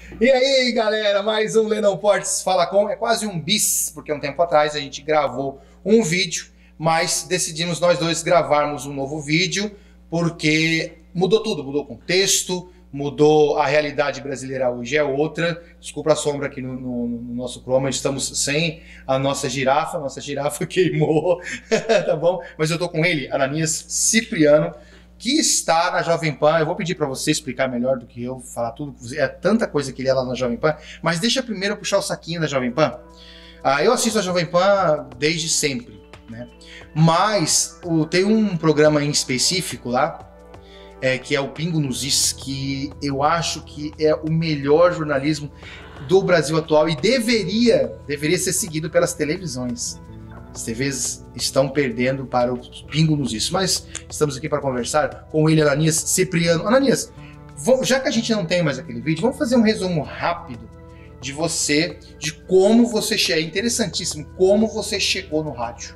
E aí, galera, mais um Lennon Portes Fala Com. É quase um bis, porque um tempo atrás a gente gravou um vídeo, mas decidimos nós dois gravarmos um novo vídeo, porque mudou tudo, mudou o contexto, mudou a realidade brasileira hoje é outra. Desculpa a sombra aqui no nosso Chroma, estamos sem a nossa girafa queimou, tá bom? Mas eu tô com ele, Ananias Cipriano, que está na Jovem Pan. Eu vou pedir para você explicar melhor do que eu, falar tudo, é tanta coisa que ele é lá na Jovem Pan, mas deixa primeiro eu puxar o saquinho da Jovem Pan. Eu assisto a Jovem Pan desde sempre, né? Mas tem um programa em específico lá, que é o Pingo nos Is, que eu acho que é o melhor jornalismo do Brasil atual e deveria ser seguido pelas televisões. As TVs estão perdendo para o Pingo nos Is, mas estamos aqui para conversar com ele, Ananias Cipriano. Ananias, já que a gente não tem mais aquele vídeo, vamos fazer um resumo rápido de você, de como você chegou. É interessantíssimo, como você chegou no rádio.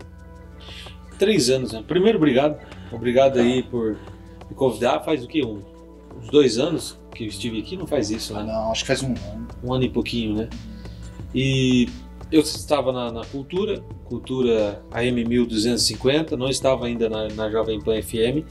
3 anos, né? Primeiro, obrigado aí por me convidar. Faz o quê? Uns 2 anos que eu estive aqui? Não faz isso, né? Não, acho que faz um ano. Um ano e pouquinho, né? E eu estava na Cultura AM 1250, não estava ainda na Jovem Pan FM,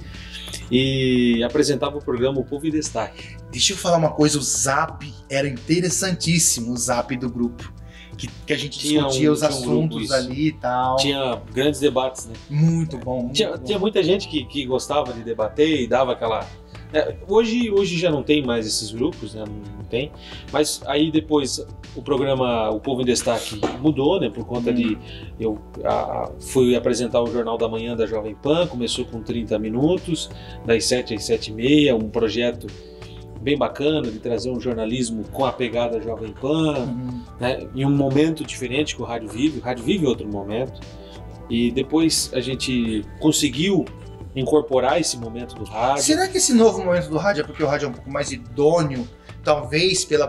e apresentava o programa O Povo em Destaque. Deixa eu falar uma coisa, o Zap era interessantíssimo, o Zap do grupo, que a gente discutia os assuntos ali e tal. Tinha grandes debates, né? Muito bom. Tinha muita gente que gostava de debater e dava aquela... Hoje já não tem mais esses grupos, né? Não tem. Mas aí depois o programa O Povo em Destaque mudou, né? Por conta de... Eu fui apresentar o Jornal da Manhã da Jovem Pan, começou com 30 minutos, das 7 às 7h30, um projeto bem bacana de trazer um jornalismo com a pegada Jovem Pan, né? Em um momento diferente que o rádio vive outro momento. E depois a gente conseguiu incorporar esse momento do rádio. Será que esse novo momento do rádio é porque o rádio é um pouco mais idôneo, talvez pela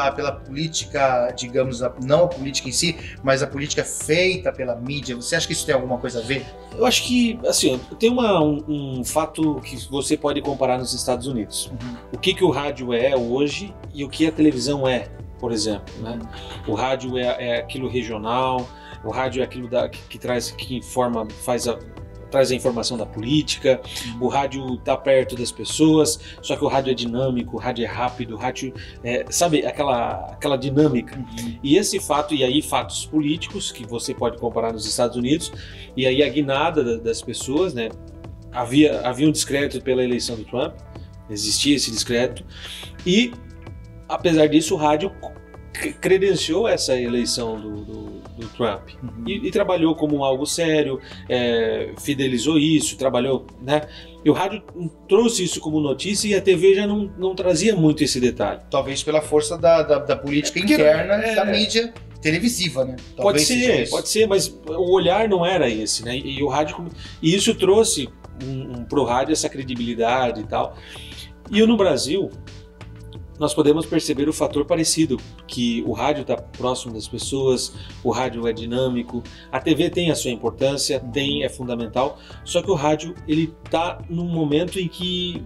política, digamos, não a política em si, mas a política feita pela mídia? Você acha que isso tem alguma coisa a ver? Eu acho que, assim, tem um fato que você pode comparar nos Estados Unidos. O que o rádio é hoje e o que a televisão é, por exemplo, né? O rádio é aquilo regional, o rádio é aquilo que informa, traz a informação da política, o rádio está perto das pessoas, só que o rádio é dinâmico, o rádio é rápido, o rádio sabe, aquela dinâmica. E esse fato, e aí fatos políticos, que você pode comparar nos Estados Unidos, e aí a guinada das pessoas, né? Havia um descrédito pela eleição do Trump, existia esse descrédito, e apesar disso o rádio credenciou essa eleição do Trump e trabalhou como algo sério, fidelizou isso, trabalhou, né? E o rádio trouxe isso como notícia e a TV já não trazia muito esse detalhe. Talvez pela força da política interna da mídia televisiva, né? Pode ser, mas o olhar não era esse, né? E o rádio, e isso trouxe pro rádio essa credibilidade e tal. E no Brasil nós podemos perceber o fator parecido, que o rádio está próximo das pessoas, o rádio é dinâmico, a TV tem a sua importância, é fundamental, só que o rádio ele está num momento em que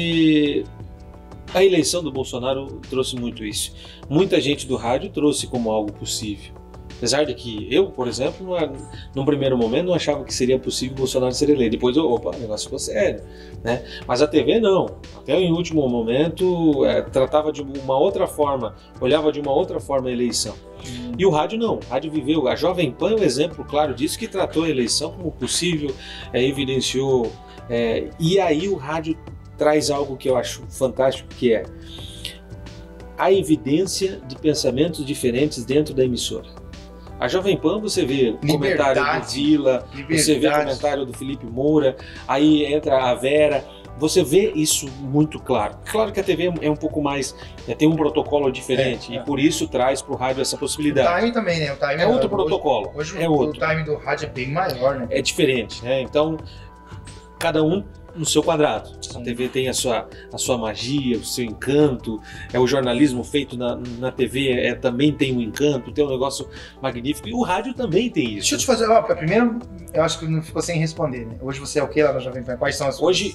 a eleição do Bolsonaro trouxe muito isso. Muita gente do rádio trouxe como algo possível. Apesar de que eu, por exemplo, num primeiro momento não achava que seria possível o Bolsonaro ser eleito. Depois, o negócio ficou sério, né? Mas a TV não. Até em último momento tratava de uma outra forma, olhava de uma outra forma a eleição. E o rádio não. O rádio viveu. A Jovem Pan é um exemplo claro disso, que tratou a eleição como possível, evidenciou. E aí o rádio traz algo que eu acho fantástico, que é a evidência de pensamentos diferentes dentro da emissora. A Jovem Pan, você vê comentário do Vila, você vê comentário do Felipe Moura, aí entra a Vera, você vê isso muito claro. Claro que a TV é um pouco mais, tem um protocolo diferente e por isso traz para o rádio essa possibilidade. O time também, né? O time é outro protocolo. Hoje é outro. O time do rádio é bem maior, né? É diferente, né? Então, cada um no seu quadrado. A TV tem a sua magia, o seu encanto, o jornalismo feito na TV também tem um encanto, tem um negócio magnífico, e o rádio também tem isso. Deixa eu te fazer, primeiro, eu acho que não ficou sem responder, né? Hoje você é o que lá na Jovem Pan? Quais são as suas... Hoje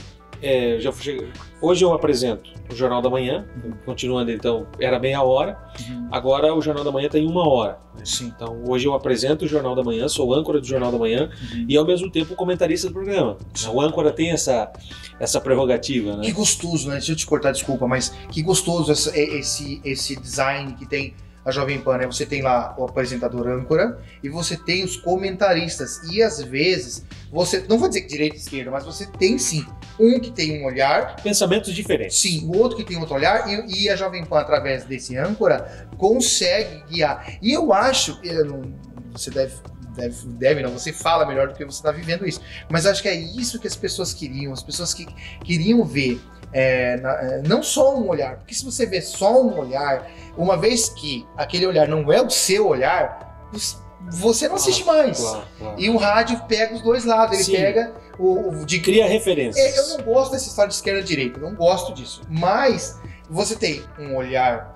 hoje eu apresento o Jornal da Manhã, continuando então, era meia hora, agora o Jornal da Manhã tem 1 hora. Né? Sim. Então hoje eu apresento o Jornal da Manhã, sou âncora do Jornal da Manhã e ao mesmo tempo comentarista do programa. O âncora tem essa prerrogativa. Né? Que gostoso, né? Deixa eu te cortar, desculpa, mas que gostoso esse design que tem a Jovem Pan, né? Você tem lá o apresentador âncora e você tem os comentaristas. E às vezes, você, não vou dizer que direita e esquerda, mas você tem sim um que tem um olhar. Pensamentos diferentes. Sim, o outro que tem outro olhar e a Jovem Pan, através desse âncora, consegue guiar. E eu acho, você deve não, você fala melhor do que você está vivendo isso. Mas acho que é isso que as pessoas que queriam ver. Não só um olhar, porque se você vê só um olhar, uma vez que aquele olhar não é o seu olhar, você não assiste mais. Claro. E o rádio pega os dois lados, ele pega cria referências. Eu não gosto dessa história de esquerda e direita, eu não gosto disso. Mas você tem um olhar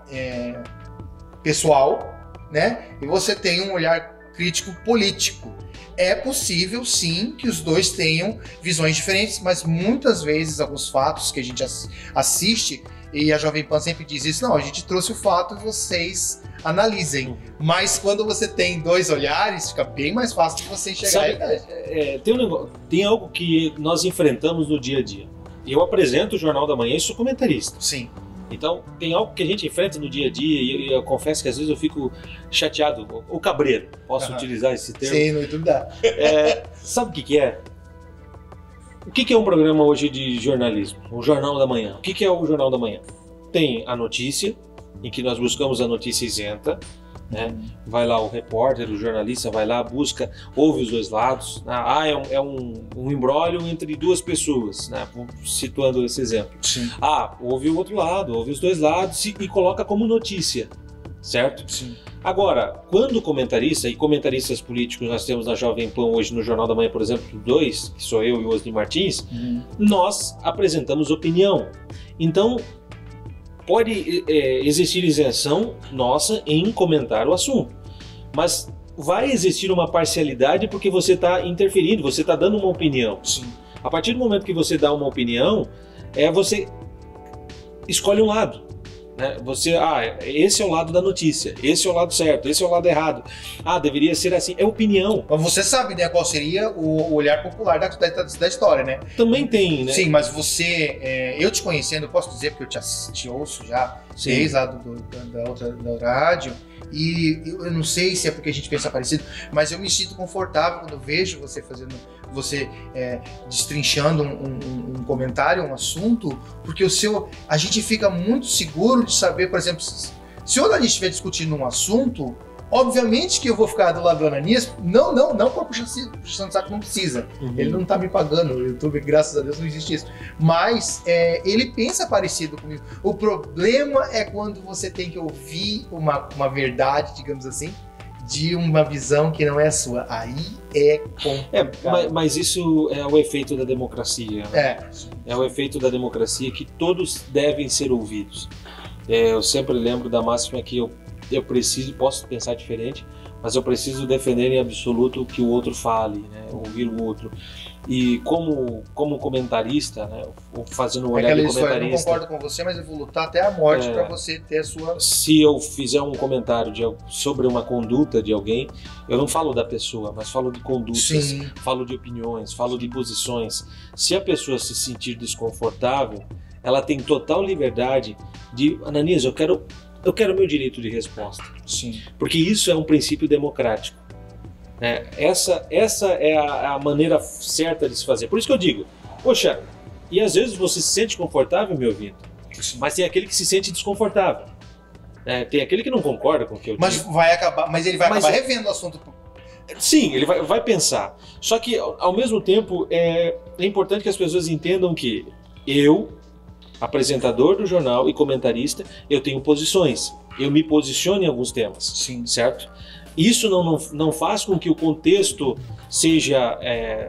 pessoal, né? E você tem um olhar crítico político. É possível, sim, que os dois tenham visões diferentes, mas muitas vezes alguns fatos que a gente assiste, e a Jovem Pan sempre diz isso, não, a gente trouxe o fato, vocês analisem. Mas quando você tem dois olhares, fica bem mais fácil de você enxergar a realidade. Tem algo que nós enfrentamos no dia a dia. Eu apresento o Jornal da Manhã e sou comentarista. Sim. Então, tem algo que a gente enfrenta no dia a dia e eu confesso que às vezes eu fico chateado, o cabreiro, posso utilizar esse termo? Sim, no YouTube dá. Sabe o que é? O que é um programa hoje de jornalismo? O Jornal da Manhã. O que é o Jornal da Manhã? Tem a notícia, em que nós buscamos a notícia isenta, né? Vai lá o repórter, o jornalista vai lá, busca, ouve os dois lados. É um imbróglio entre duas pessoas, né? Situando esse exemplo. Sim. Ouve o outro lado, ouve os dois lados e coloca como notícia, certo? Sim. Agora, quando comentarista, e comentaristas políticos nós temos na Jovem Pan hoje no Jornal da Manhã, por exemplo, 2, que sou eu e o Osni Martins, nós apresentamos opinião. Então, pode existir isenção nossa em comentar o assunto, mas vai existir uma parcialidade porque você está interferindo, você está dando uma opinião. Sim. A partir do momento que você dá uma opinião, você escolhe um lado. Né? Esse é o lado da notícia, esse é o lado certo, esse é o lado errado. Deveria ser assim, é opinião. Mas você sabe, né, qual seria o olhar popular da história, né? Também tem, né? Sim, mas você, eu te conhecendo, eu posso dizer, porque eu te ouço já, desde lá da outra rádio, e eu não sei se é porque a gente pensa parecido, mas eu me sinto confortável quando eu vejo você destrinchando um comentário, um assunto, porque a gente fica muito seguro de saber, por exemplo, se o Ananias estiver discutindo um assunto, obviamente que eu vou ficar do lado do Ananias, não por puxando saco, não precisa. Ele não tá me pagando, o YouTube, graças a Deus, não existe isso. Mas ele pensa parecido comigo. O problema é quando você tem que ouvir uma verdade, digamos assim, de uma visão que não é a sua. Aí é complicado. Mas isso é o efeito da democracia. Né? É o efeito da democracia que todos devem ser ouvidos. Eu sempre lembro da máxima que eu posso pensar diferente, mas eu preciso defender em absoluto que o outro fale, né? Ouvir o outro. E como comentarista, né? Fazendo um olhar de comentarista... Eu não concordo com você, mas eu vou lutar até a morte para você ter a sua... Se eu fizer um comentário sobre uma conduta de alguém, eu não falo da pessoa, mas falo de condutas, Sim. Falo de opiniões, falo de posições. Se a pessoa se sentir desconfortável, ela tem total liberdade de... Ananias, eu quero meu direito de resposta. Sim. Porque isso é um princípio democrático. Essa é a maneira certa de se fazer. Por isso que eu digo, poxa, e às vezes você se sente confortável me ouvindo, mas tem aquele que se sente desconfortável. Tem aquele que não concorda com o que eu digo. Mas ele vai acabar revendo o assunto. Sim, ele vai pensar. Só que, ao mesmo tempo, é importante que as pessoas entendam que eu, apresentador do jornal e comentarista, eu tenho posições. Eu me posiciono em alguns temas. Sim. Certo? Isso não faz com que o contexto seja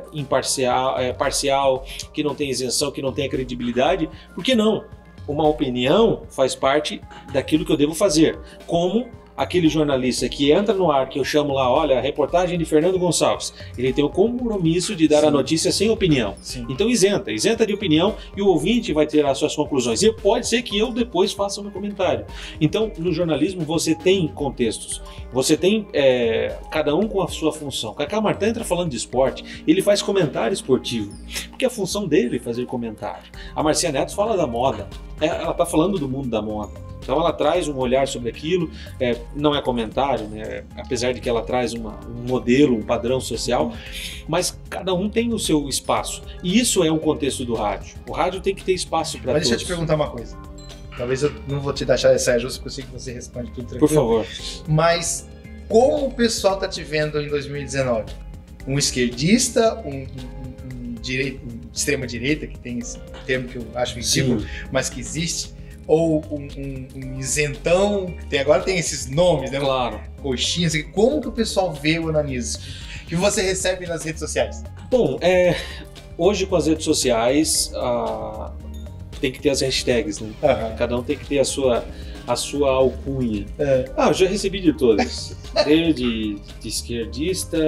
parcial, que não tenha isenção, que não tenha credibilidade. Por que não? Uma opinião faz parte daquilo que eu devo fazer, como aquele jornalista que entra no ar, que eu chamo lá, olha, a reportagem de Fernando Gonçalves, ele tem o compromisso de dar a notícia sem opinião. Sim. Então isenta de opinião e o ouvinte vai ter as suas conclusões. E pode ser que eu depois faça um comentário. Então, no jornalismo você tem contextos, você tem cada um com a sua função. Cacá Martin entra falando de esporte, ele faz comentário esportivo, porque a função dele é fazer comentário. A Marcia Neto fala da moda, ela está falando do mundo da moda. Então ela traz um olhar sobre aquilo, não é comentário, né? Apesar de que ela traz um modelo, um padrão social, mas cada um tem o seu espaço. E isso é um contexto do rádio. O rádio tem que ter espaço para todos. Mas deixa eu te perguntar uma coisa. Talvez eu não vou te deixar essa justa, porque eu sei que você responde tudo tranquilo. Por favor. Mas como o pessoal está te vendo em 2019? Um esquerdista, um extrema-direita, que tem esse termo que eu acho ridículo, mas que existe, ou um isentão, que agora tem esses nomes, né? Claro. Coxinhas. Como que o pessoal vê o onanismo? Que você recebe nas redes sociais? Bom, hoje com as redes sociais tem que ter as hashtags, né? Cada um tem que ter a sua alcunha. Eu já recebi de todas. Desde de esquerdista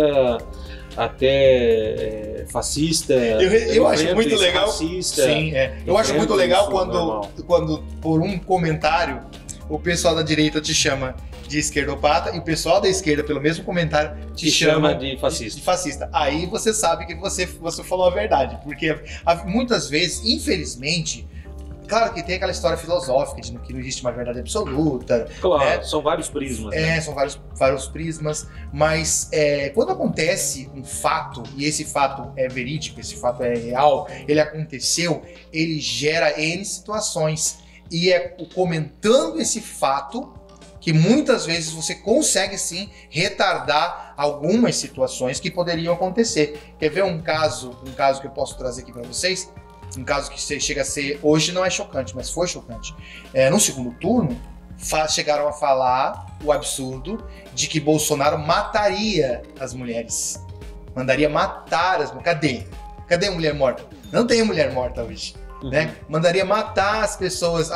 até fascista. Eu acho muito legal. Fascista, sim, eu acho muito legal quando por um comentário o pessoal da direita te chama de esquerdopata e o pessoal da esquerda, pelo mesmo comentário, te chama de fascista. Aí você sabe que você falou a verdade, porque muitas vezes, infelizmente, claro que tem aquela história filosófica de que não existe uma verdade absoluta. Claro, né? São vários prismas. Né? São vários prismas, mas quando acontece um fato, e esse fato é verídico, esse fato é real, ele aconteceu, ele gera N situações. E é comentando esse fato que muitas vezes você consegue sim retardar algumas situações que poderiam acontecer. Quer ver um caso que eu posso trazer aqui para vocês? Um caso que chega a ser, hoje não é chocante, mas foi chocante. No segundo turno, chegaram a falar o absurdo de que Bolsonaro mataria as mulheres. Mandaria matar as mulheres. Cadê a mulher morta? Não tem mulher morta hoje. Né? Mandaria matar as pessoas,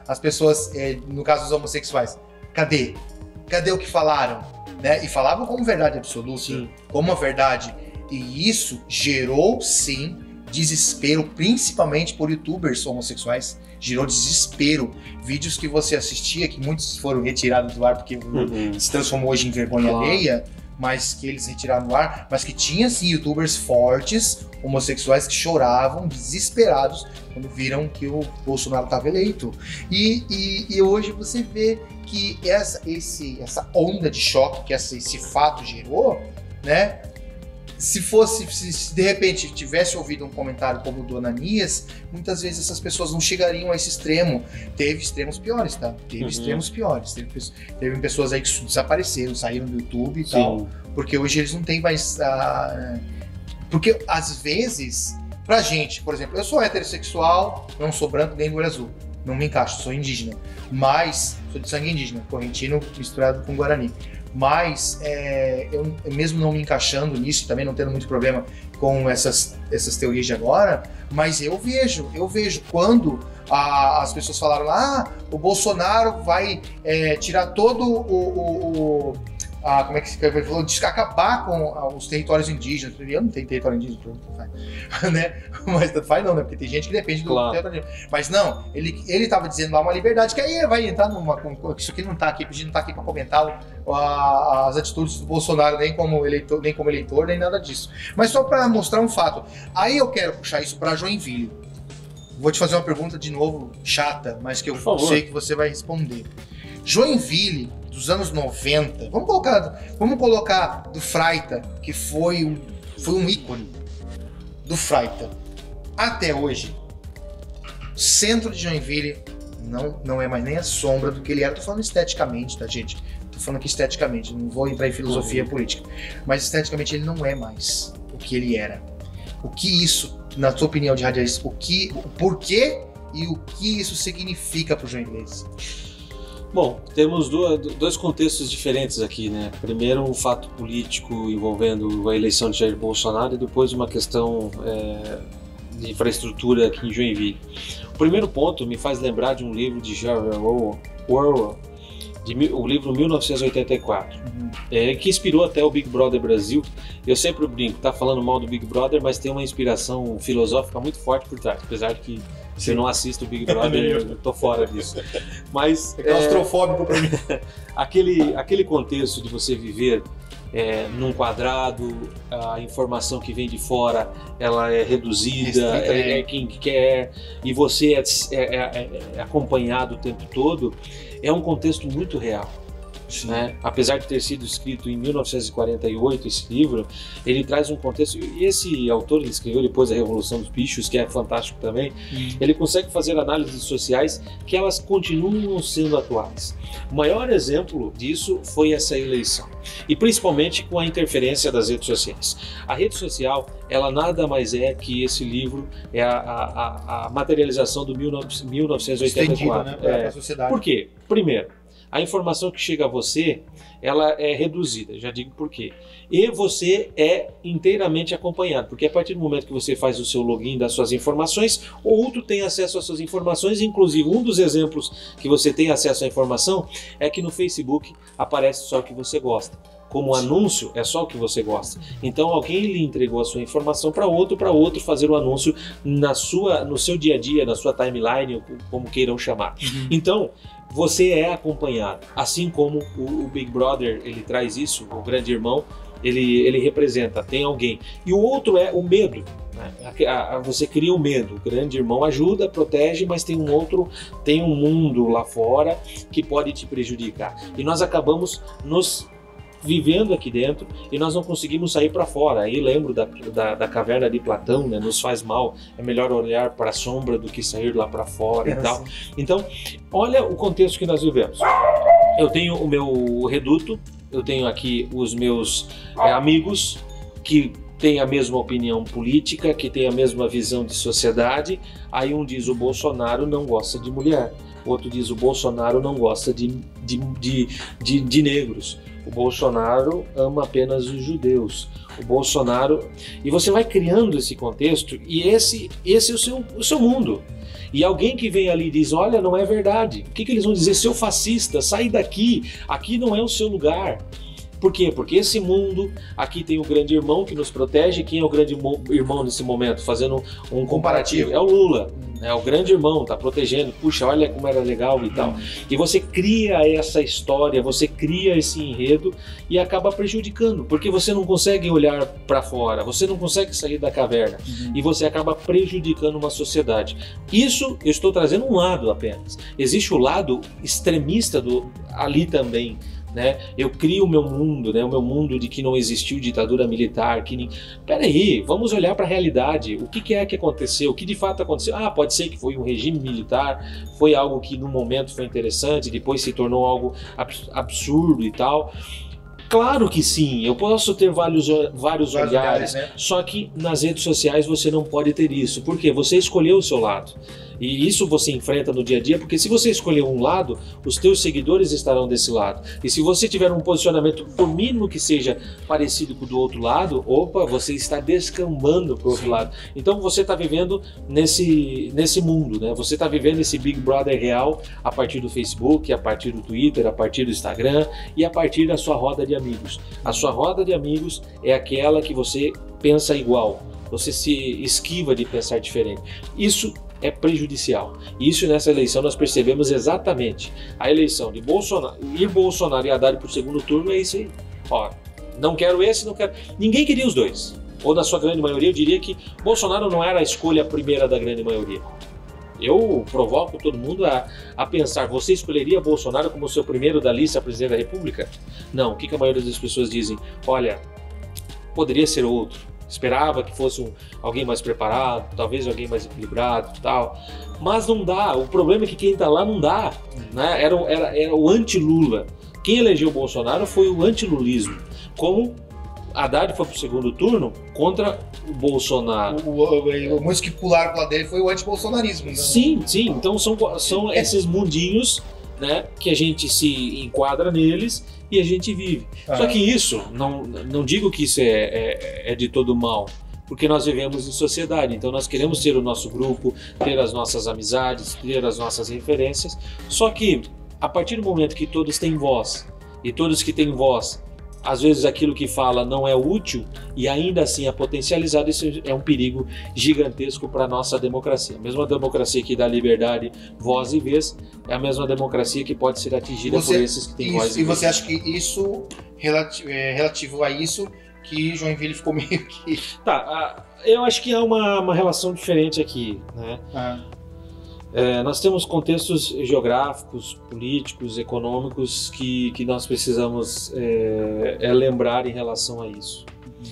no caso dos homossexuais. Cadê? Cadê o que falaram? Né? E falavam como verdade absoluta, sim, como uma verdade. E isso gerou, sim, desespero, principalmente por youtubers homossexuais. Gerou desespero. Vídeos que você assistia, que muitos foram retirados do ar porque se transformou hoje em vergonha alheia, mas que eles retiraram do ar, mas que tinha sim youtubers fortes, homossexuais, que choravam, desesperados, quando viram que o Bolsonaro estava eleito. E hoje você vê que essa onda de choque que esse fato gerou, né? Se de repente tivesse ouvido um comentário como o do Ananias, muitas vezes essas pessoas não chegariam a esse extremo. Teve extremos piores, tá? Teve extremos piores. Teve pessoas aí que desapareceram, saíram do YouTube e tal, porque hoje eles não têm mais... Porque às vezes, pra gente, por exemplo, eu sou heterossexual, não sou branco nem do olho azul, não me encaixo, sou indígena, mas sou de sangue indígena, correntino misturado com guarani. Mas eu mesmo não me encaixando nisso, também não tendo muito problema com essas teorias de agora, mas eu vejo quando as pessoas falaram o Bolsonaro vai tirar todo como é que ele falou? Acabar com os territórios indígenas. Eu não tenho território indígena, né? Mas não faz não, né? Porque tem gente que depende do território indígena. Mas não, ele estava dizendo lá uma liberdade, que aí vai entrar isso aqui não está aqui, a gente não está aqui para comentar as atitudes do Bolsonaro, nem como eleitor, nem nada disso. Mas só para mostrar um fato. Aí eu quero puxar isso para Joinville. Vou te fazer uma pergunta de novo chata, mas que eu sei que você vai responder. Joinville, dos anos 90, vamos colocar do Fraita, que foi um ícone do Fraita, até hoje, centro de Joinville não é mais nem a sombra do que ele era. Tô falando esteticamente, tá, gente? Tô falando aqui esteticamente, não vou entrar em filosofia política, mas esteticamente ele não é mais o que ele era. O que isso, na sua opinião de radialista, o porquê e o que isso significa para os joinvilenses? Bom, temos dois contextos diferentes aqui, né? Primeiro, um fato político envolvendo a eleição de Jair Bolsonaro e depois uma questão de infraestrutura aqui em Joinville. O primeiro ponto me faz lembrar de um livro de George Orwell, o livro 1984, que inspirou até o Big Brother Brasil. Eu sempre brinco, tá falando mal do Big Brother, mas tem uma inspiração filosófica muito forte por trás, apesar de que se eu não assisto o Big Brother, eu tô fora disso. Mas é claustrofóbico para mim. aquele contexto de você viver num quadrado, a informação que vem de fora ela é reduzida, é quem quer, e você é acompanhado o tempo todo, é um contexto muito real. Né? Apesar de ter sido escrito em 1948 esse livro, ele traz um contexto, e esse autor, ele escreveu depois da Revolução dos Bichos, que é fantástico também. Ele consegue fazer análises sociais que elas continuam sendo atuais. O maior exemplo disso foi essa eleição, e principalmente com a interferência das redes sociais. A rede social, ela nada mais é que esse livro, é a materialização do 1984. Estendido, né, para a sociedade. Por quê? Primeiro, a informação que chega a você, ela é reduzida, já digo por quê. E você é inteiramente acompanhado, porque a partir do momento que você faz o seu login das suas informações, o outro tem acesso às suas informações. Inclusive, um dos exemplos que você tem acesso à informação é que no Facebook aparece só o que você gosta. Como anúncio, é só o que você gosta. Então alguém lhe entregou a sua informação para outro fazer o anúncio no seu dia a dia, na sua timeline, como queiram chamar. Então, você é acompanhado. Assim como o Big Brother, ele traz isso, o grande irmão, ele representa, tem alguém. E o outro é o medo. Você cria um medo. O grande irmão ajuda, protege, mas tem um mundo lá fora que pode te prejudicar. E nós acabamos vivendo aqui dentro e nós não conseguimos sair para fora. Aí lembro da caverna de Platão, né? Nos faz mal, é melhor olhar para a sombra do que sair lá para fora e tal. Então, olha o contexto que nós vivemos. Eu tenho o meu reduto, eu tenho aqui os meus amigos que têm a mesma opinião política, que têm a mesma visão de sociedade. Aí um diz: o Bolsonaro não gosta de mulher, outro diz: o Bolsonaro não gosta de negros, o Bolsonaro ama apenas os judeus, o Bolsonaro... E você vai criando esse contexto, e esse é o seu mundo. E alguém que vem ali e diz: olha, não é verdade. O que eles vão dizer? Seu fascista, sai daqui, aqui não é o seu lugar. Por quê? Porque esse mundo, aqui tem o grande irmão que nos protege. Quem é o grande irmão nesse momento? Fazendo um comparativo. É o Lula. É o grande irmão, tá protegendo. Puxa, olha como era legal e tal. E você cria essa história, você cria esse enredo e acaba prejudicando, porque você não consegue olhar para fora, você não consegue sair da caverna e você acaba prejudicando uma sociedade. Isso eu estou trazendo um lado apenas. Existe o lado extremista ali também. Né? Eu crio o meu mundo, né? O meu mundo de que não existiu ditadura militar. Peraí, vamos olhar para a realidade. O que é que aconteceu? O que de fato aconteceu? Pode ser que foi um regime militar, foi algo que no momento foi interessante, depois se tornou algo absurdo e tal. Claro que sim, eu posso ter vários olhares, né? Só que nas redes sociais você não pode ter isso. Por quê? Você escolheu o seu lado. E isso você enfrenta no dia a dia, porque se você escolher um lado, os teus seguidores estarão desse lado. E se você tiver um posicionamento, por mínimo que seja parecido com o do outro lado, você está descambando para o outro lado. Então você está vivendo nesse mundo, né? Você está vivendo esse Big Brother real a partir do Facebook, a partir do Twitter, a partir do Instagram e a partir da sua roda de amigos. A sua roda de amigos é aquela que você pensa igual, você se esquiva de pensar diferente. Isso é prejudicial. Isso nessa eleição nós percebemos exatamente. A eleição de Bolsonaro e Haddad para o segundo turno é isso aí. Não quero esse, não quero... Ninguém queria os dois. Ou na sua grande maioria, eu diria que Bolsonaro não era a escolha primeira da grande maioria. Eu provoco todo mundo a pensar: você escolheria Bolsonaro como seu primeiro da lista a presidente da República? Não. O que a maioria das pessoas dizem? Olha, poderia ser outro. Esperava que fosse alguém mais preparado, talvez alguém mais equilibrado e tal. Mas não dá. O problema é que quem está lá não dá. Né? Era o anti-Lula. Quem elegeu o Bolsonaro foi o anti-lulismo. Como Haddad foi para o segundo turno contra o Bolsonaro. O músico que pularam para lá dele foi o anti-bolsonarismo. Né? Sim. Então são esses mundinhos, né, que a gente se enquadra neles e a gente vive. Só que isso, não digo que isso é de todo mal, porque nós vivemos em sociedade, então nós queremos ter o nosso grupo, ter as nossas amizades, ter as nossas referências, só que a partir do momento que todos têm voz, e todos que têm voz, às vezes aquilo que fala não é útil e ainda assim é potencializado, isso é um perigo gigantesco para a nossa democracia. A mesma democracia que dá liberdade, voz e vez, é a mesma democracia que pode ser atingida por esses que têm voz e vez. E você acha que isso, relativo a isso, que Joinville ficou meio que... Tá, eu acho que há uma relação diferente aqui, né? Nós temos contextos geográficos, políticos, econômicos que nós precisamos lembrar em relação a isso.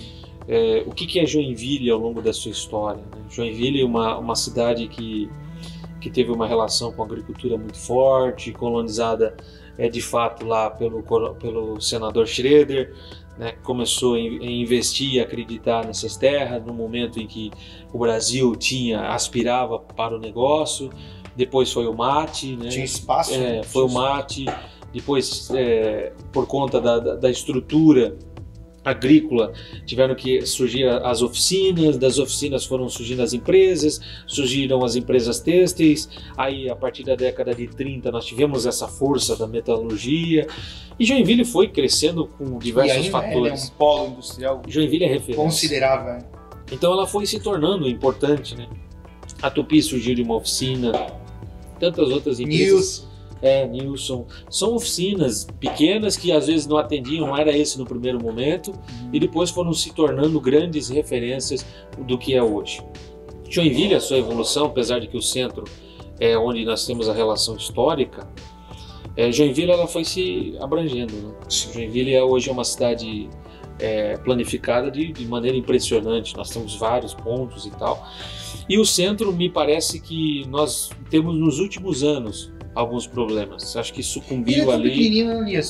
O que é Joinville ao longo da sua história, né? Joinville é uma cidade que teve uma relação com a agricultura muito forte, colonizada de fato lá pelo senador Schroeder, né, que começou a investir e acreditar nessas terras no momento em que o Brasil aspirava para o negócio. Depois foi o mate, né? Tinha espaço. Foi o mate. Depois, por conta da estrutura agrícola, tiveram que surgir as oficinas. Das oficinas foram surgindo as empresas, surgiram as empresas têxteis. Aí, a partir da década de 30, nós tivemos essa força da metalurgia. E Joinville foi crescendo com diversos fatores. É um polo industrial. Joinville é referência. Considerável. Então ela foi se tornando importante, né? A Tupi surgiu de uma oficina, tantas outras empresas. Nilson. São oficinas pequenas que às vezes não atendiam, não era esse no primeiro momento, e depois foram se tornando grandes referências do que é hoje. Joinville, a sua evolução, apesar de que o centro é onde nós temos a relação histórica, Joinville ela foi se abrangendo, né? Joinville hoje é uma cidade planificada de maneira impressionante, nós temos vários pontos e tal. E o centro, me parece que nós temos nos últimos anos alguns problemas. Acho que sucumbiu ali.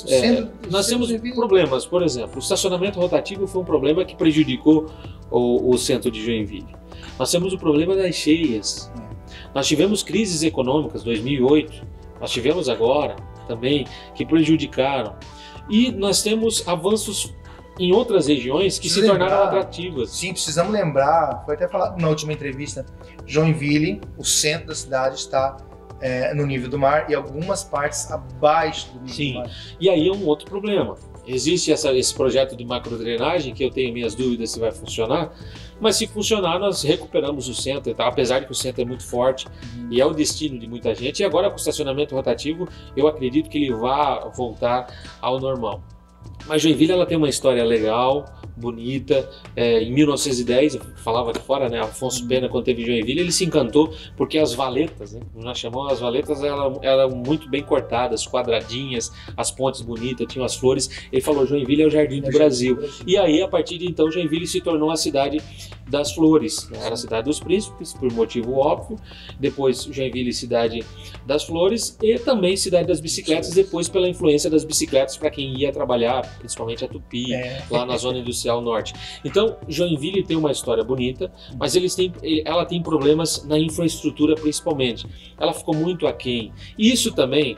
Nós temos problemas, por exemplo, o estacionamento rotativo foi um problema que prejudicou o centro de Joinville. Nós temos o problema das cheias. Nós tivemos crises econômicas, 2008, nós tivemos agora também, que prejudicaram. E nós temos avanços em outras regiões que se tornaram atrativas. Sim, precisamos lembrar, foi até falado na última entrevista, Joinville, o centro da cidade está no nível do mar e algumas partes abaixo do nível do mar. E aí é um outro problema. Existe esse projeto de macrodrenagem que eu tenho minhas dúvidas se vai funcionar, mas se funcionar nós recuperamos o centro, tá? Apesar de que o centro é muito forte e é o destino de muita gente. E agora com o estacionamento rotativo eu acredito que ele vai voltar ao normal. Mas Joinville ela tem uma história legal, bonita. Em 1910, eu falava aqui fora, né? Afonso Pena, quando teve Joinville, ele se encantou porque as valetas, né? Nós chamamos as valetas, eram muito bem cortadas, quadradinhas, as pontes bonitas, tinham as flores. Ele falou: Joinville é o jardim do Brasil. E aí, a partir de então, Joinville se tornou a cidade das flores, né? Era a cidade dos príncipes, por motivo óbvio. Depois, Joinville, cidade das flores, e também cidade das bicicletas, depois pela influência das bicicletas para quem ia trabalhar, principalmente a Tupi, lá na zona industrial norte. Então, Joinville tem uma história bonita, mas ela tem problemas na infraestrutura principalmente. Ela ficou muito aquém. E isso também,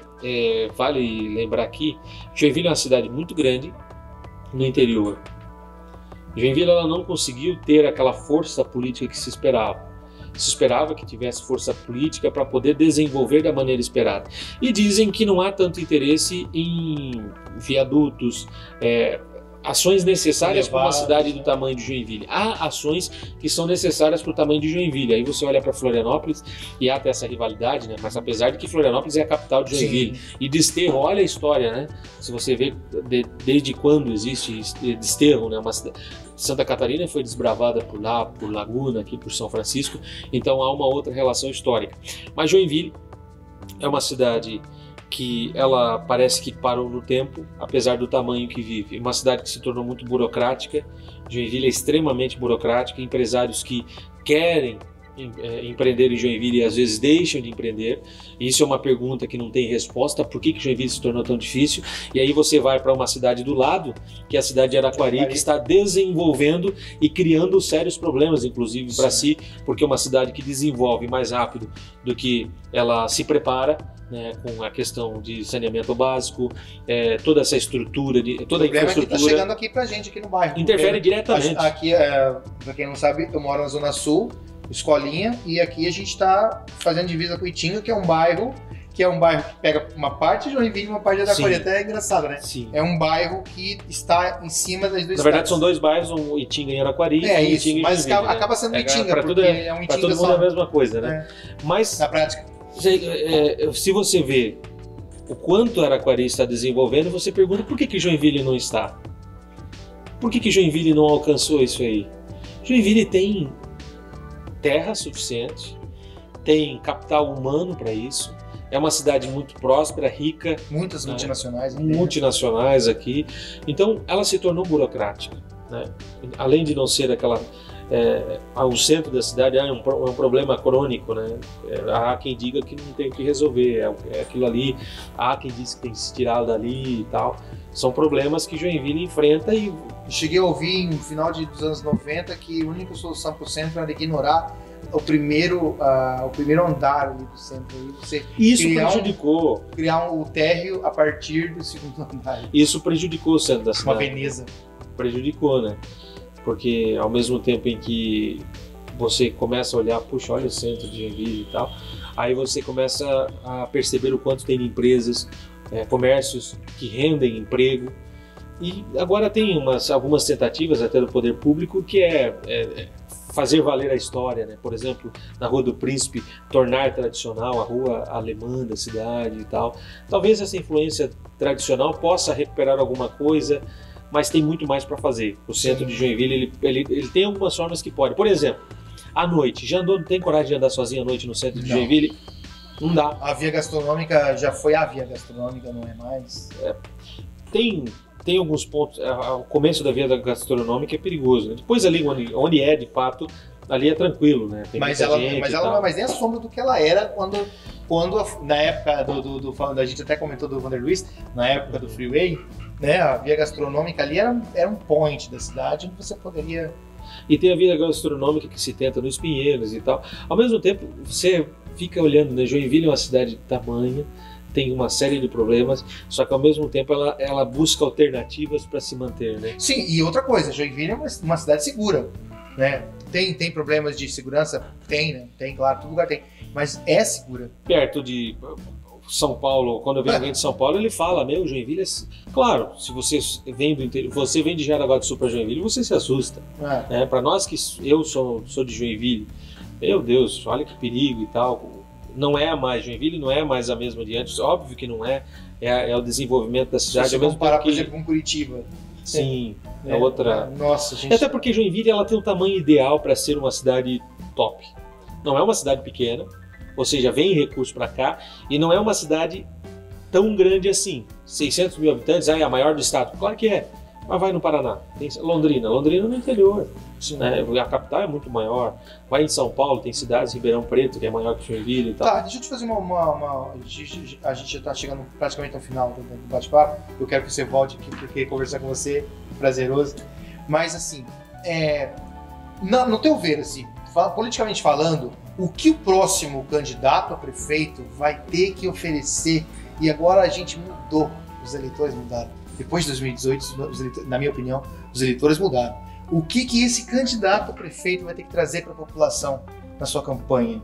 vale lembrar aqui, Joinville é uma cidade muito grande no interior. Joinville ela não conseguiu ter aquela força política que se esperava. Se esperava que tivesse força política para poder desenvolver da maneira esperada. E dizem que não há tanto interesse em viadutos, ações necessárias para uma cidade do tamanho de Joinville. Há ações que são necessárias para o tamanho de Joinville. Aí você olha para Florianópolis e há até essa rivalidade, né? Mas apesar de que Florianópolis é a capital de Joinville. Sim. E Desterro, olha a história, né? Se você vê desde quando existe Desterro, né? Uma cidade... Santa Catarina foi desbravada por lá, por Laguna, aqui por São Francisco, então há uma outra relação histórica. Mas Joinville é uma cidade que ela parece que parou no tempo, apesar do tamanho que vive. Uma cidade que se tornou muito burocrática. Joinville é extremamente burocrática, empresários que querem empreender em Joinville e às vezes deixam de empreender. Isso é uma pergunta que não tem resposta. Por que Joinville se tornou tão difícil? E aí você vai para uma cidade do lado, que é a cidade de Araquari, que está desenvolvendo e criando sérios problemas, inclusive para si, porque é uma cidade que desenvolve mais rápido do que ela se prepara, né, com a questão de saneamento básico, toda essa estrutura, toda a infraestrutura. Está chegando aqui para a gente, aqui no bairro. Interfere diretamente. Aqui, para quem não sabe, eu moro na Zona Sul, Escolinha, e aqui a gente está fazendo divisa com Itinga, que é um bairro que é um bairro que pega uma parte de Joinville e uma parte de Araquari. Sim. Até é engraçado, né? Sim. É um bairro que está em cima das duas Na verdade, cidades. são dois bairros, um Itinga em Araquari É e um isso, Itinga em mas Joinville, né? acaba sendo Itinga, pra porque tudo é um pra Itinga todo mundo só. é a mesma coisa, né? Mas, Na prática. se você vê o quanto Araquari está desenvolvendo, você pergunta por que Joinville não está? Por que Joinville não alcançou isso aí? Joinville tem terra suficiente, tem capital humano para isso, é uma cidade muito próspera, rica. Muitas multinacionais. Multinacionais aqui. Então, ela se tornou burocrática, né? Além de não ser aquela... o centro da cidade é um problema crônico, né? Há quem diga que não tem o que resolver, é aquilo ali, há quem diz que tem que se tirar dali e tal. São problemas que Joinville enfrenta e... Cheguei a ouvir no final dos anos 90 que a única solução para o centro era ignorar o primeiro andar ali do centro. Isso prejudicou. Criar o térreo a partir do segundo andar. Isso prejudicou o centro da cidade. Uma Veneza. Prejudicou, né? Porque ao mesmo tempo em que você começa a olhar, puxa, olha o centro de Joinville e tal, aí você começa a perceber o quanto tem empresas, comércios que rendem emprego. E agora tem algumas tentativas até do poder público que fazer valer a história, né? Por exemplo, na Rua do Príncipe, tornar tradicional a rua alemã da cidade e tal. Talvez essa influência tradicional possa recuperar alguma coisa, mas tem muito mais para fazer. O centro de Joinville, ele tem algumas formas que pode. Por exemplo, à noite, já andou, tem coragem de andar sozinho à noite no centro de Joinville? Não dá. A via gastronômica já foi a via gastronômica, não é mais? Tem alguns pontos, o começo da via gastronômica é perigoso, né? Depois ali onde é de fato, ali é tranquilo, né? Tem mas ela não é mais nem a sombra do que ela era quando na época a gente até comentou do Vander Luiz, na época do Freeway, né? A via gastronômica ali era um point da cidade onde você poderia... E tem a via gastronômica que se tenta nos Pinheiros e tal. Ao mesmo tempo, você fica olhando, né? Joinville é uma cidade de tamanho, tem uma série de problemas, só que ao mesmo tempo ela busca alternativas para se manter, né? Sim, e outra coisa, Joinville é uma cidade segura, né? Tem problemas de segurança? Tem, né? Tem, claro, todo lugar tem, mas é segura. Perto de São Paulo, quando eu venho alguém de São Paulo, ele fala, Joinville é... Claro, se você vem do interior, você vem de Jaraguá do Sul para Joinville, você se assusta. Né? Para nós que eu sou de Joinville, meu Deus, olha que perigo e tal. Não é mais Joinville, não é mais a mesma de antes, óbvio que não é o desenvolvimento da cidade. Se você comparar, por exemplo, com Curitiba. Sim, é outra... Nossa, gente... Até porque Joinville ela tem um tamanho ideal para ser uma cidade top. Não é uma cidade pequena, ou seja, vem recurso para cá, e não é uma cidade tão grande assim. 600 mil habitantes, é a maior do estado. Claro que é, mas vai no Paraná. Tem Londrina no interior. Né? A capital é muito maior. Vai em São Paulo, tem cidades, Ribeirão Preto, que é maior que Joinville e tal. Tá, deixa eu te fazer a gente já está chegando praticamente ao final do bate-papo. Eu quero que você volte aqui, porque conversar com você é prazeroso. Mas, assim, no teu ver, assim, politicamente falando, o que o próximo candidato a prefeito vai ter que oferecer? E agora a gente mudou, os eleitores mudaram. Depois de 2018, na minha opinião, os eleitores mudaram. O que esse candidato a prefeito vai ter que trazer para a população na sua campanha?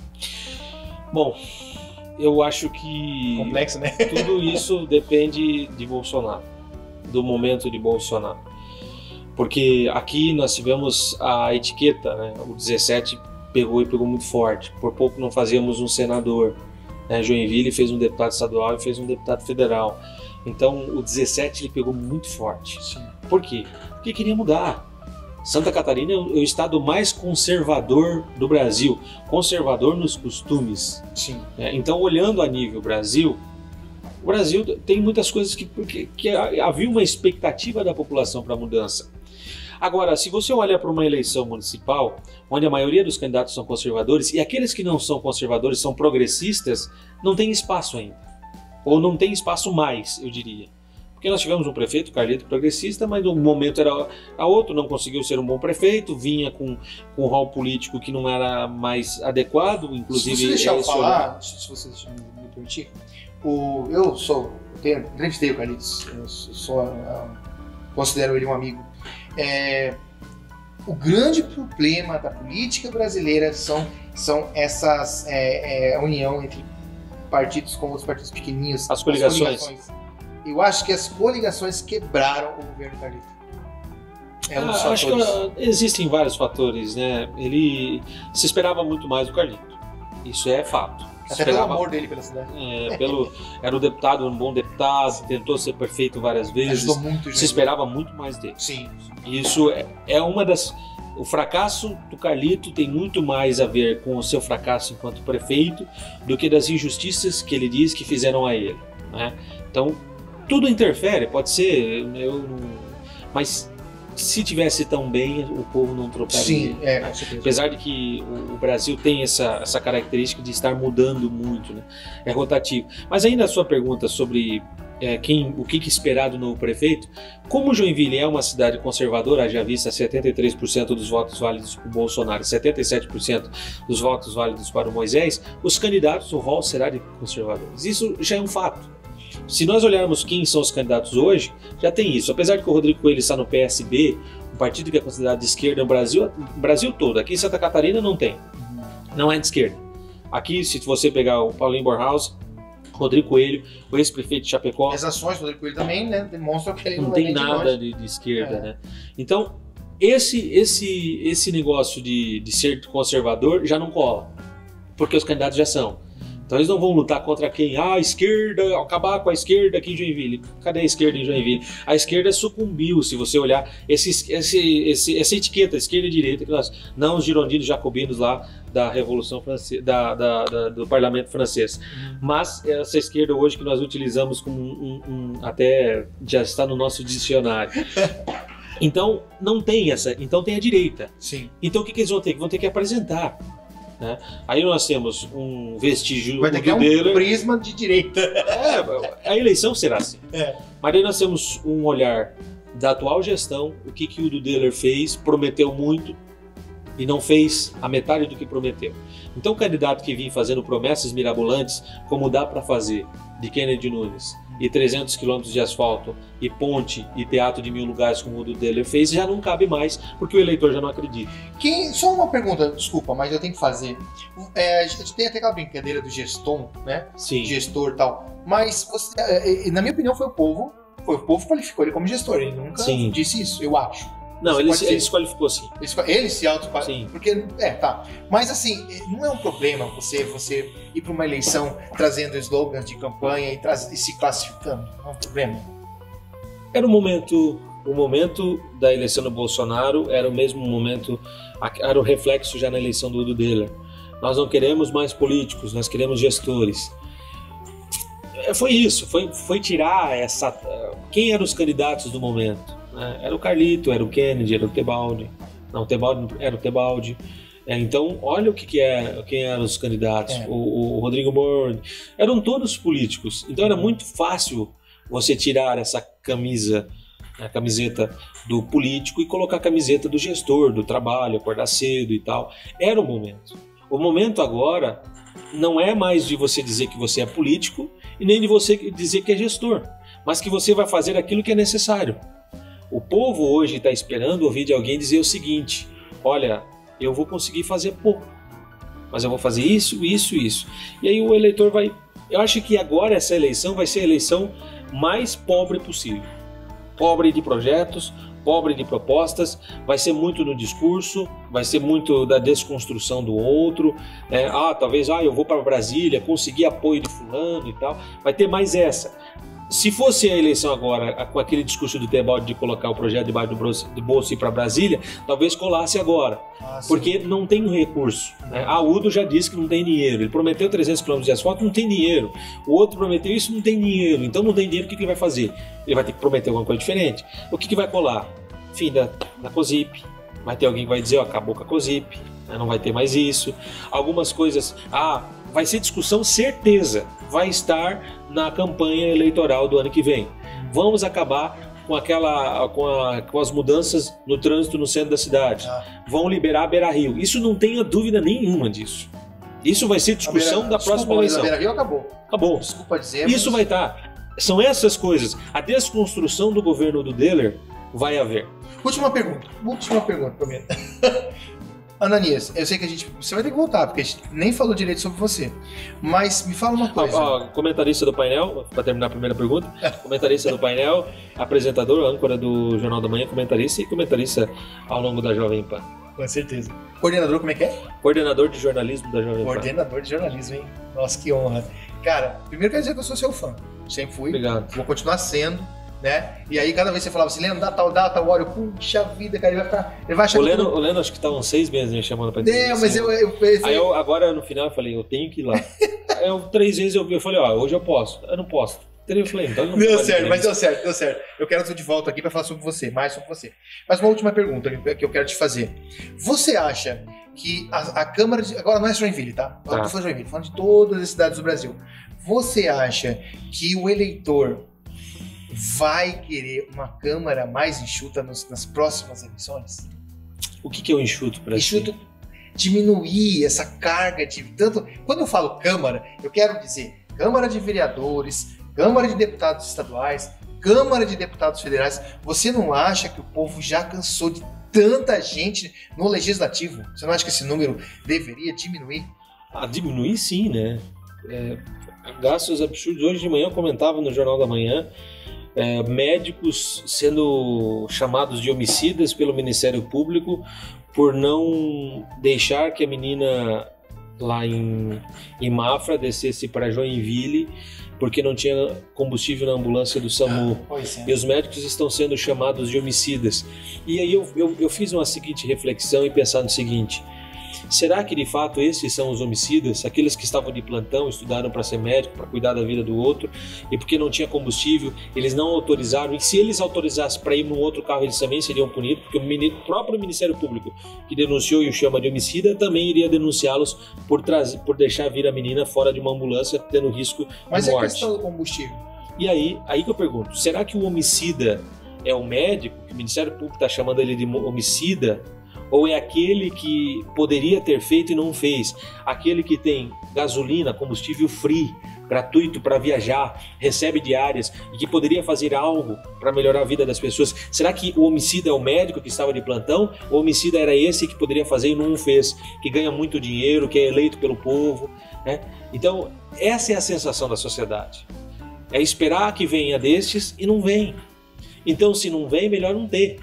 Bom, eu acho que... Complexo, né? Tudo isso depende de Bolsonaro, do momento de Bolsonaro. Porque aqui nós tivemos a etiqueta, né? O 17 pegou muito forte. Por pouco não fazíamos um senador. Né? Joinville fez um deputado estadual e fez um deputado federal. Então o 17 ele pegou muito forte. Sim. Por quê? Porque queria mudar. Santa Catarina é o estado mais conservador do Brasil, conservador nos costumes. Sim. Então, olhando a nível Brasil, o Brasil tem muitas coisas que havia uma expectativa da população para a mudança. Agora, se você olha para uma eleição municipal, onde a maioria dos candidatos são conservadores, e aqueles que não são conservadores são progressistas, não tem espaço ainda. Ou não tem espaço mais, eu diria. Porque nós tivemos um prefeito, Carlito, progressista, mas no momento era a outro, não conseguiu ser um bom prefeito, vinha com um rol político que não era mais adequado, inclusive... Se você deixar eu falar, se você me permitir, eu entrevistei o Carlitos, considero ele um amigo. O grande problema da política brasileira são essas a união entre partidos com outros partidos pequenininhos. As coligações. Eu acho que as coligações quebraram o governo Carlito. É um dos Acho fatores. que existem vários fatores, né? Ele se esperava muito mais do Carlito. Isso é fato. Até pelo amor dele pela cidade. Era um deputado, um bom deputado, tentou ser perfeito várias vezes. Ajudou muito, gente. Se esperava muito mais dele. Sim. Isso é uma das... O fracasso do Carlito tem muito mais a ver com o seu fracasso enquanto prefeito do que das injustiças que ele diz que fizeram a ele, né? Então, tudo interfere, pode ser, mas se tivesse tão bem, o povo não trocaria. Sim, com certeza. Apesar de que o Brasil tem essa característica de estar mudando muito, né? É rotativo. Mas ainda a sua pergunta sobre o que esperar do novo prefeito, como Joinville é uma cidade conservadora, haja vista 73% dos votos válidos para o Bolsonaro, 77% dos votos válidos para o Moisés, os candidatos, o rol será de conservadores. Isso já é um fato. Se nós olharmos quem são os candidatos hoje, já tem isso. Apesar de que o Rodrigo Coelho está no PSB, um partido que é considerado de esquerda no Brasil todo. Aqui em Santa Catarina não tem. Não é de esquerda. Aqui, se você pegar o Paulinho Bornhaus, Rodrigo Coelho, o ex-prefeito de Chapecó... As ações do Rodrigo Coelho também, né, demonstram que ele não não tem é nada de esquerda, né? Então, esse negócio de ser conservador já não cola. Porque os candidatos já são. Então eles não vão lutar contra quem? A esquerda, acabar com a esquerda aqui em Joinville. Cadê a esquerda em Joinville? A esquerda sucumbiu, se você olhar essa etiqueta, esquerda e direita, que nós, não os girondinos jacobinos lá da Revolução Francesa, do Parlamento Francês. Mas essa esquerda hoje que nós utilizamos como até já está no nosso dicionário. Então não tem essa, então tem a direita. Sim. Então o que eles vão ter? Vão ter que apresentar. Né? Aí nós temos um vestígio vai ter que um prisma de direita. A eleição será assim. É. Mas aí nós temos um olhar da atual gestão, o que o Dudeller fez, prometeu muito e não fez a metade do que prometeu. Então o candidato que vinha fazendo promessas mirabolantes, como dá para fazer de Kennedy Nunes, e 300 quilômetros de asfalto, e ponte, e teatro de 1000 lugares, como o Dudeller fez, já não cabe mais, porque o eleitor já não acredita. Só uma pergunta, desculpa, mas eu tenho que fazer. A gente tem até aquela brincadeira do gestor, né? Sim. Gestor e tal. Mas, na minha opinião, foi o povo que qualificou ele como gestor. Ele nunca disse isso, eu acho. Não, ele se qualificou sim. Ele se auto-qualificou. Sim. Porque, tá. Mas assim, não é um problema você ir para uma eleição trazendo slogans de campanha e se classificando. Não é um problema. Era o momento da eleição do Bolsonaro, era o mesmo momento, era o reflexo já na eleição do Dudeller. Nós não queremos mais políticos, nós queremos gestores. Foi isso, foi tirar quem eram os candidatos do momento. Era o Carlito, era o Kennedy, era o Tebaldi. Não, o Tebaldi era o Tebaldi. Então, olha quem eram os candidatos. O Rodrigo Borne. Eram todos políticos. Então era muito fácil você tirar essa camiseta do político e colocar a camiseta do gestor, do trabalho, acordar cedo e tal. Era o momento. O momento agora não é mais de você dizer que você é político e nem de você dizer que é gestor, mas que você vai fazer aquilo que é necessário. O povo hoje está esperando ouvir de alguém dizer o seguinte: olha, eu vou conseguir fazer pouco, mas eu vou fazer isso, isso, isso. E aí o eleitor vai... Eu acho que agora essa eleição vai ser a eleição mais pobre possível. Pobre de projetos, pobre de propostas, vai ser muito no discurso, vai ser muito da desconstrução do outro. Talvez eu vou para Brasília, conseguir apoio de fulano e tal. Vai ter mais essa. Se fosse a eleição agora, com aquele discurso do Tebaldi de colocar o projeto debaixo do bolso e ir para Brasília, talvez colasse agora, porque não tem recurso. A Udo já disse que não tem dinheiro, ele prometeu 300 km de asfalto, não tem dinheiro. O outro prometeu isso, não tem dinheiro. Então não tem dinheiro, o que ele vai fazer? Ele vai ter que prometer alguma coisa diferente. O que vai colar? Fim da COSIP. Vai ter alguém que vai dizer, acabou com a COSIP, não vai ter mais isso. Algumas coisas... vai ser discussão, certeza, vai estar na campanha eleitoral do ano que vem. Vamos acabar com as mudanças no trânsito no centro da cidade. Vão liberar a Beira-Rio. Isso não tenha dúvida nenhuma disso. Isso vai ser discussão da próxima eleição. A Beira-Rio acabou. Desculpa dizer. Isso vai estar. São essas coisas. A desconstrução do governo do Dudeller vai haver. Última pergunta, prometo. Ananias, eu sei que você vai ter que voltar, porque a gente nem falou direito sobre você. Mas me fala uma coisa. Comentarista do painel, para terminar a primeira pergunta, comentarista do painel, apresentador, âncora do Jornal da Manhã, comentarista e comentarista ao longo da Jovem Pan. Com certeza. Coordenador, como é que é? Coordenador de jornalismo da Jovem Pan. Coordenador de jornalismo, hein? Nossa, que honra. Cara, primeiro quero dizer que eu sou seu fã. Sempre fui. Obrigado. Vou continuar sendo. Né? E aí cada vez você falava assim, Leno, dá tal data, o horário, puxa vida, cara, ele vai achar o Leno acho que estavam uns 6 meses me chamando pra dizer. Mas eu pensei... Aí agora no final eu falei, eu tenho que ir lá. Aí 3 vezes eu falei, hoje eu posso. Eu não posso. Eu falei, então não deu certo, mas deu certo. Eu quero você de volta aqui pra falar sobre você, mais sobre você. Mas uma última pergunta que eu quero te fazer. Você acha que a Câmara de... Agora não é Joinville, tá? Eu não tô falando de Joinville, tô falando de todas as cidades do Brasil. Você acha que o eleitor vai querer uma Câmara mais enxuta nas próximas eleições? O que é o enxuto para você? Enxuto, diminuir essa carga de tanto... Quando eu falo Câmara, eu quero dizer Câmara de Vereadores, Câmara de Deputados Estaduais, Câmara de Deputados Federais. Você não acha que o povo já cansou de tanta gente no Legislativo? Você não acha que esse número deveria diminuir? Diminuir sim, né? Gastos absurdos. Hoje de manhã eu comentava no Jornal da Manhã médicos sendo chamados de homicidas pelo Ministério Público por não deixar que a menina lá em Mafra descesse para Joinville porque não tinha combustível na ambulância do SAMU. E os médicos estão sendo chamados de homicidas. E aí eu fiz uma seguinte reflexão e pensar no seguinte: será que de fato esses são os homicidas? Aqueles que estavam de plantão, estudaram para ser médico, para cuidar da vida do outro, e porque não tinha combustível, eles não autorizaram, e se eles autorizassem para ir num outro carro, eles também seriam punidos, porque o próprio Ministério Público, que denunciou e o chama de homicida, também iria denunciá-los por deixar vir a menina fora de uma ambulância, tendo risco de morte. Mas é a questão do combustível. E aí que eu pergunto, será que o homicida é o médico, que o Ministério Público está chamando ele de homicida, ou é aquele que poderia ter feito e não fez? Aquele que tem gasolina, combustível free, gratuito para viajar, recebe diárias e que poderia fazer algo para melhorar a vida das pessoas. Será que o homicida é o médico que estava de plantão? O homicida era esse que poderia fazer e não fez, que ganha muito dinheiro, que é eleito pelo povo, né? Então, essa é a sensação da sociedade. É esperar que venha destes e não vem. Então, se não vem, melhor não ter.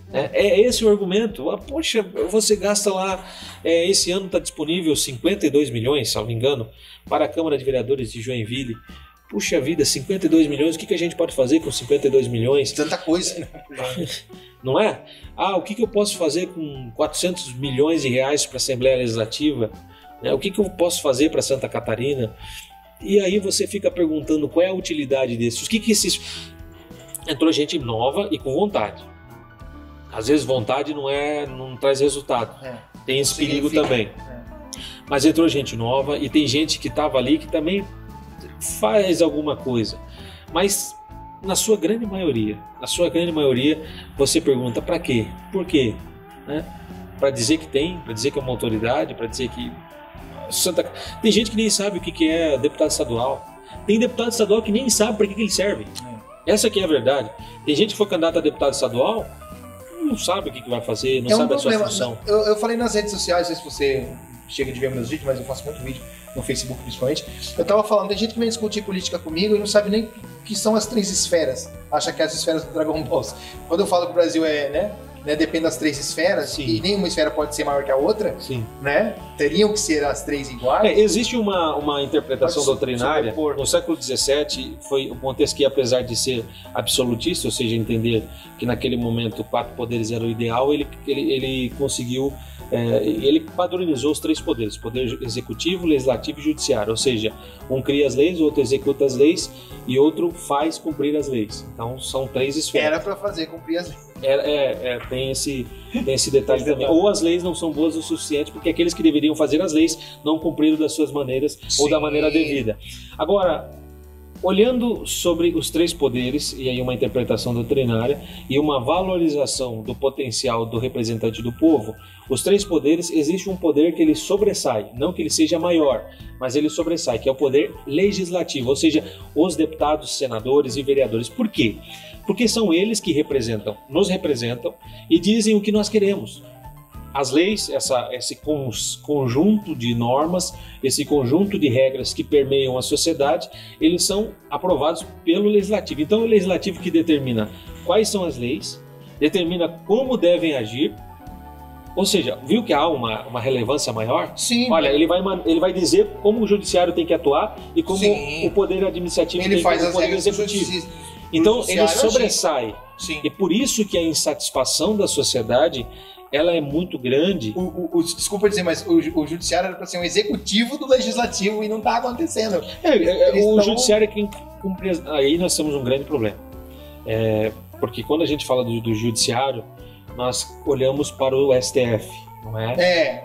É esse o argumento. Poxa, você gasta lá, esse ano está disponível 52 milhões, se não me engano, para a Câmara de Vereadores de Joinville. Puxa vida, 52 milhões, o que a gente pode fazer com 52 milhões? Tanta coisa, né? Não é? O que eu posso fazer com 400 milhões de reais para a Assembleia Legislativa? O que eu posso fazer para Santa Catarina? E aí você fica perguntando qual é a utilidade desses. O que esses... Entrou gente nova e com vontade. Às vezes vontade não traz resultado. Tem esse perigo também. Mas entrou gente nova e tem gente que estava ali que também faz alguma coisa. Mas na sua grande maioria, você pergunta para quê? Por quê? Para dizer que tem, para dizer que é uma autoridade, para dizer que... Tem gente que nem sabe o que é deputado estadual. Tem deputado estadual que nem sabe para que ele serve. Essa aqui é a verdade. Tem gente que foi candidato a deputado estadual, não sabe o que vai fazer, não sabe a sua função. Eu falei nas redes sociais, não sei se você chega de ver meus vídeos, mas eu faço muito vídeo no Facebook principalmente. Eu tava falando, tem gente que vem discutir política comigo e não sabe nem o que são as 3 esferas. Acha que é as esferas do Dragon Ball. Quando eu falo que o Brasil depende das 3 esferas, sim, e nenhuma esfera pode ser maior que a outra, sim, né? Teriam que ser as 3 iguais. Existe uma interpretação doutrinária. No século XVII, foi o Montesquieu, apesar de ser absolutista, ou seja, entender que naquele momento 4 poderes era o ideal, ele conseguiu, ele padronizou os 3 poderes: poder executivo, legislativo e judiciário. Ou seja, um cria as leis, o outro executa as leis e outro faz cumprir as leis. Então são 3 esferas. Era para fazer cumprir as leis. Tem esse detalhe também. Ou as leis não são boas o suficiente porque aqueles que deveriam fazer as leis não cumpriram das suas maneiras, sim, ou da maneira devida. Agora, olhando sobre os 3 poderes, e aí uma interpretação doutrinária e uma valorização do potencial do representante do povo, os 3 poderes, existe um poder que ele sobressai, não que ele seja maior, mas ele sobressai, que é o poder legislativo, ou seja, os deputados, senadores e vereadores. Por quê? Porque são eles que nos representam e dizem o que nós queremos. as leis, esse conjunto de normas, esse conjunto de regras que permeiam a sociedade, eles são aprovados pelo Legislativo. Então, é o Legislativo que determina quais são as leis, determina como devem agir. Ou seja, viu que há uma relevância maior? Sim. Olha, ele vai dizer como o judiciário tem que atuar e como o poder administrativo ele tem faz que as o poder regras do executivo. Então, ele sobressai. Sim. E por isso que a insatisfação da sociedade, ela é muito grande. Desculpa dizer, mas o judiciário era para ser um executivo do legislativo e não está acontecendo. O judiciário é quem cumpre. Aí nós temos um grande problema. Porque quando a gente fala do judiciário, nós olhamos para o STF, não é?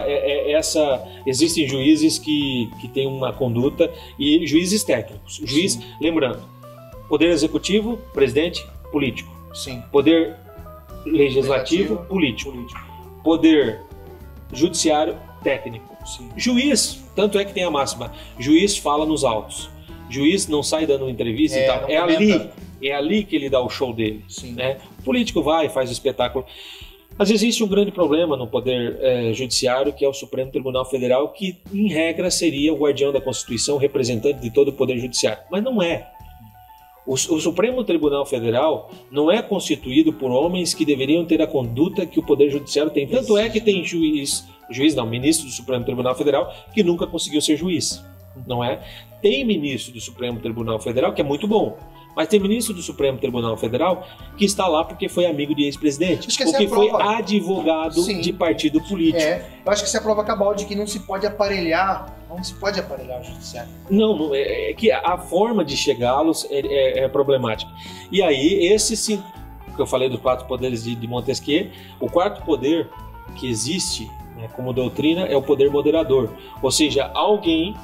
Existem juízes que têm uma conduta e juízes técnicos. O juiz, lembrando, poder executivo, presidente, político. Sim. Poder legislativo, político. Poder judiciário, técnico. Sim. Juiz, tanto é que tem a máxima, juiz fala nos autos. Juiz não sai dando entrevista e tal. É ali que ele dá o show dele. Né? O político vai, faz o espetáculo. Mas existe um grande problema no poder judiciário, que é o Supremo Tribunal Federal, que em regra seria o guardião da Constituição, representante de todo o poder judiciário. Mas não é. O Supremo Tribunal Federal não é constituído por homens que deveriam ter a conduta que o poder judiciário tem. Tanto é que tem ministro do Supremo Tribunal Federal que nunca conseguiu ser juiz. Não é? Tem ministro do Supremo Tribunal Federal que é muito bom. Mas tem ministro do Supremo Tribunal Federal que está lá porque foi amigo de ex-presidente, porque foi advogado de partido político. Eu acho que essa é a prova cabal de que não se pode aparelhar, o judiciário. Não, é que a forma de chegá-los é problemática. E aí, esse sim, que eu falei dos 4 poderes de Montesquieu, o 4º poder que existe, né, como doutrina é o poder moderador. Ou seja, alguém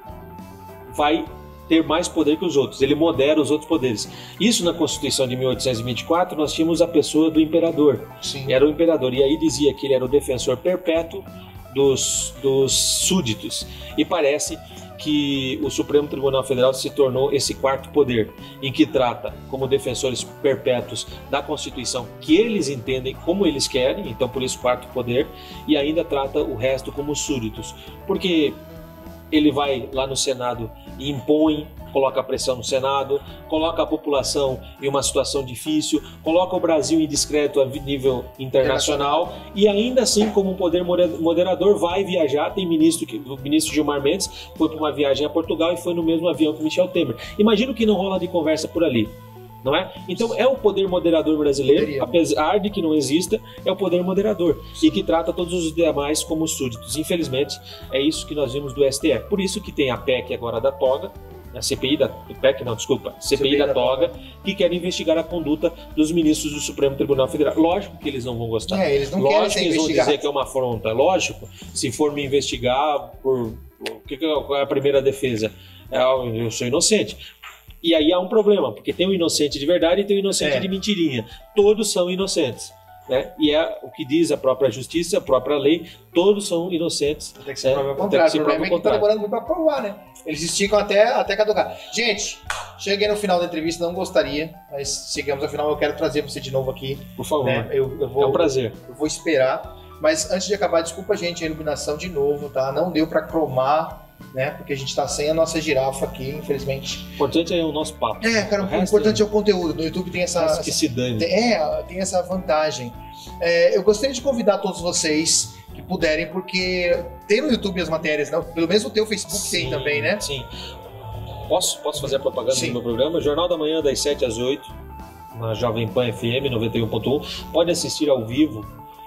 vai ter mais poder que os outros, ele modera os outros poderes. Isso na Constituição de 1824 nós tínhamos a pessoa do imperador. Sim. Era o imperador, e aí dizia que ele era o defensor perpétuo dos súditos. E parece que o Supremo Tribunal Federal se tornou esse 4º poder, em que trata como defensores perpétuos da Constituição que eles entendem como eles querem, então por isso 4º poder, e ainda trata o resto como súditos. Porque ele vai lá no Senado e impõe, coloca pressão no Senado, coloca a população em uma situação difícil, coloca o Brasil em descrédito a nível internacional e ainda assim, como um poder moderador, vai viajar. Tem o ministro Gilmar Mendes foi para uma viagem a Portugal e foi no mesmo avião que Michel Temer. Imagina o que não rola de conversa por ali. Não é? Então é o poder moderador brasileiro, apesar de que não exista, é o poder moderador e que trata todos os demais como súditos. Infelizmente, é isso que nós vimos do STF. Por isso que tem a PEC agora da toga, a CPI da toga, que quer investigar a conduta dos ministros do Supremo Tribunal Federal. Lógico que eles não vão gostar. Eles não Lógico querem ser que eles vão investigados. dizer que é uma afronta. Lógico, se for me investigar por... Qual é a primeira defesa? Eu sou inocente. E aí há um problema, porque tem o inocente de verdade e tem o inocente de mentirinha. Todos são inocentes. Né? E é o que diz a própria justiça, a própria lei, todos são inocentes. Tem que se provar o contrário. O problema é que está demorando muito para provar, né? Eles esticam até caducar. Gente, cheguei no final da entrevista, não gostaria, mas chegamos ao final, eu quero trazer você de novo aqui. Por favor, né? é um prazer. Eu vou esperar, mas antes de acabar, desculpa, gente, a iluminação de novo, tá? Não deu para cromar, né? Porque a gente tá sem a nossa girafa aqui, infelizmente. O importante é o nosso papo. Cara, o importante é o conteúdo. No YouTube tem essa... que se dane. Tem essa vantagem. Eu gostaria de convidar todos vocês que puderem, porque tem no YouTube as matérias, né? Pelo menos o teu Facebook tem também, né? Sim. Posso fazer a propaganda do meu programa? Jornal da Manhã, das 7 às 8, na Jovem Pan FM 91.1. Pode assistir ao vivo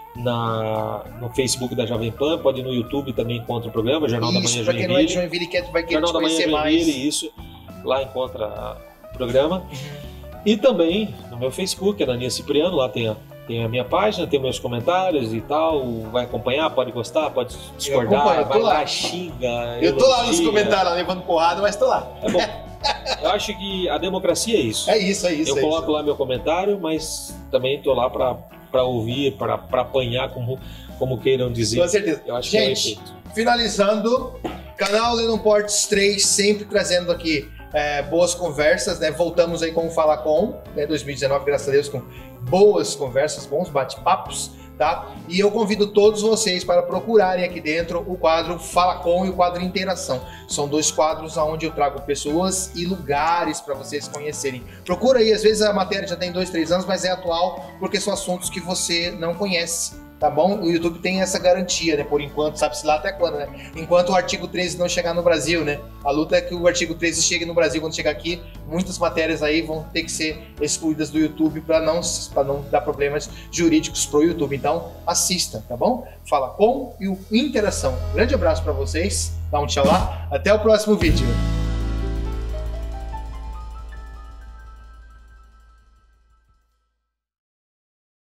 no Facebook da Jovem Pan, pode ir no YouTube também encontra o programa, Jornal da Manhã Joinville. Pra quem não é de Joinville e vai querer te conhecer mais. Isso, lá encontra o programa. E também no meu Facebook, Ananias Cipriano, lá tem a minha página, tem meus comentários e tal, vai acompanhar, pode gostar, pode discordar, vai lá, xinga. Eu tô lá nos comentários, levando porrada, mas tô lá. É bom. Eu acho que a democracia é isso. É isso. Eu coloco lá meu comentário, mas também tô lá para ouvir, para apanhar, como queiram dizer. Com certeza. Eu acho gente, que é efeito. Finalizando, canal Lennon Portes 3, sempre trazendo aqui boas conversas, né? Voltamos aí com o Fala Com, né? 2019, graças a Deus, com boas conversas, bons bate-papos, tá? E eu convido todos vocês para procurarem aqui dentro o quadro Fala Com e o quadro Interação. São 2 quadros onde eu trago pessoas e lugares para vocês conhecerem. Procura aí, às vezes a matéria já tem 2, 3 anos, mas é atual porque são assuntos que você não conhece. Tá bom? O YouTube tem essa garantia, né? Por enquanto, sabe-se lá até quando, né? Enquanto o artigo 13 não chegar no Brasil, né? A luta é que o artigo 13 chegue no Brasil. Quando chegar aqui, muitas matérias aí vão ter que ser excluídas do YouTube para não dar problemas jurídicos pro YouTube. Então, assista, tá bom? Fala Com e o Interação. Grande abraço para vocês. Dá um tchau lá. Até o próximo vídeo.